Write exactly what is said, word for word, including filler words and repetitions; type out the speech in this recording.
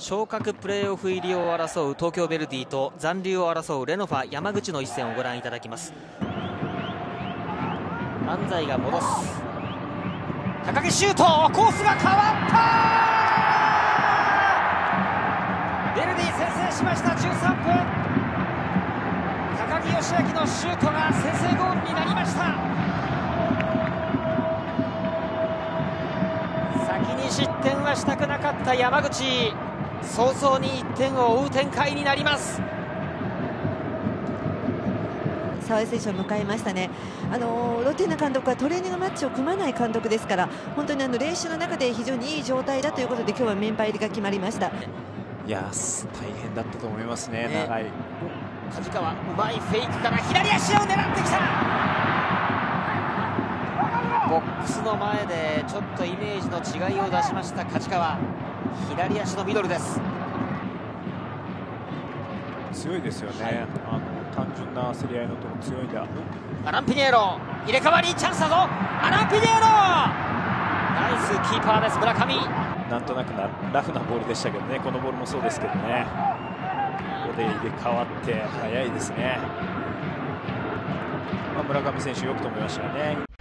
昇格プレーオフ入りを争う東京ヴェルディと残留を争うレノファ山口の一戦をご覧いただきます。安西が戻す、高木シュート、コースが変わった。ヴェルディ先制しました。じゅうさんぷん、高木義明のシュートが先制ゴールになりました。先に失点はしたくなかった山口、早々にいってんを追う展開になります。 澤井選手を迎えましたね。あのロティナ監督はトレーニングマッチを組まない監督ですから、本当にあの練習の中で非常にいい状態だということで今日はメンバー入りが決まりました。 いや大変だったと思いますね。 ね、 長い梶川、うまいフェイクから左足を狙ってきた。ボックスの前でちょっとイメージの違いを出しました梶川、左足のミドルです。 強いですよね、はい、あの単純な競り合いのとこ強いんだ。 アラン・ピニエロ、入れ替わりチャンスだぞ。アラン・ピニエロ、ナイスキーパーです村上。 なんとなくなラフなボールでしたけどね、このボールもそうですけどね、ここで入れ替わって速いですね。まあ、村上選手よく止めましたね。